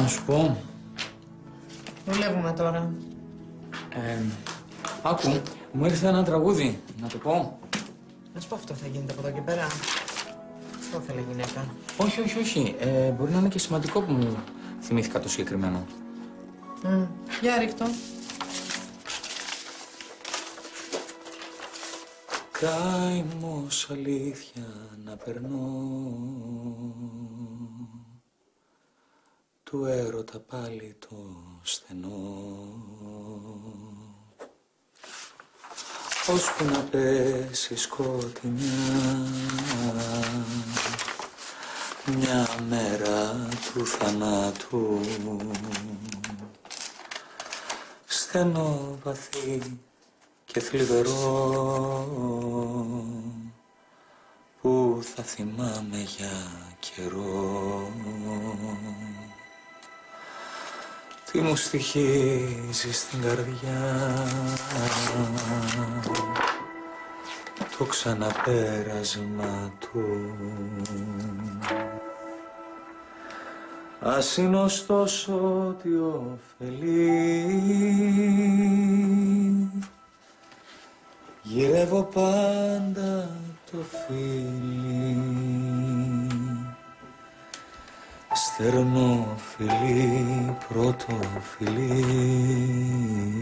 Να σου πω. Δουλεύουμε τώρα. Άκου, μου ήρθε ένα τραγούδι. Να το πω. Να σου πω, αυτό θα γίνεται από εδώ και πέρα. Αυτό ήθελε η γυναίκα. Όχι. Μπορεί να είναι και σημαντικό που μου θυμήθηκα το συγκεκριμένο. Για ρίχτω. Καημός αλήθεια να περνώ, του έρωτα πάλι το στενό, ώσπου να πέσει σκοτεινιά μια μέρα του θανάτου, στενό βαθύ και θλιβερό που θα θυμάμαι για καιρό. Τι μου στοιχίζει στην καρδιά το ξαναπέρασμα του. Ας είναι ωστόσο ότι ωφελεί, γυρεύω πάντα το φίλι, στερνό φιλί, πρώτο φιλί,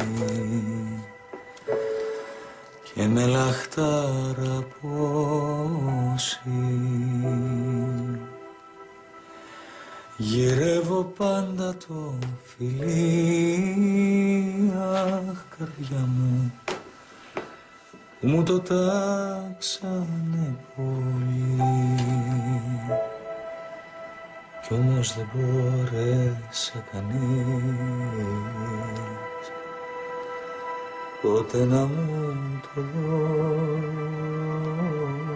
και με λαχτάρα πόση. Γυρεύω πάντα το φιλί, αχ καρδιά μου, που μου το τάξανε πολύ, κι όμως δεν μπόρεσε κανείς ποτέ να μου το δώσει.